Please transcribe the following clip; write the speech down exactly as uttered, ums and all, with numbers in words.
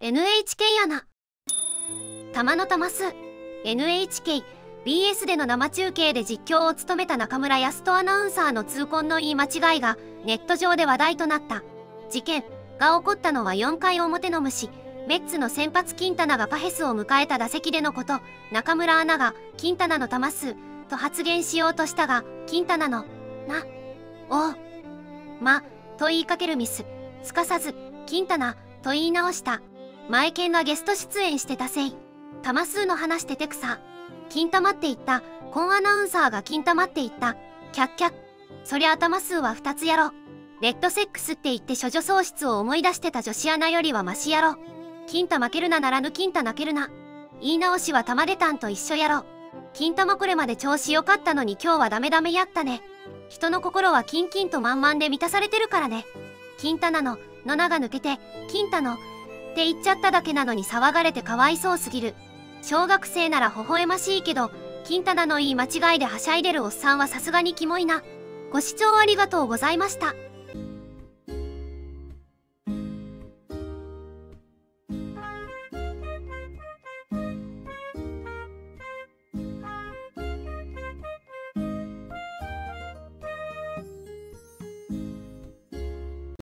エヌエイチケー やな。玉の玉数 エヌエイチケー、ビーエス での生中継で実況を務めた中村康人アナウンサーの痛恨の言い間違いがネット上で話題となった。事件が起こったのはよんかい表の虫、メッツの先発キンタナがパヘスを迎えた打席でのこと。中村アナがキンタナの球数と発言しようとしたが、キンタナのな、おう、ま、と言いかけるミス。すかさず、キンタナと言い直した。マエケンがゲスト出演してたせい。球数の話しててくさ。金玉って言った。コンアナウンサーが金玉って言った。キャッキャッ。そりゃ球数はふたつやろ。レッドセックスって言って処女喪失を思い出してた女子アナよりはマシやろ。金玉負けるなならぬ金玉泣けるな。言い直しは玉出たんと一緒やろ。金玉これまで調子良かったのに今日はダメダメやったね。人の心はキンキンと満々で満たされてるからね。金玉のの名が抜けて金玉のって言っちゃっただけなのに騒がれてかわいそうすぎる。小学生なら微笑ましいけど、金玉の言い間違いではしゃいでるおっさんはさすがにキモいな。ご視聴ありがとうございました。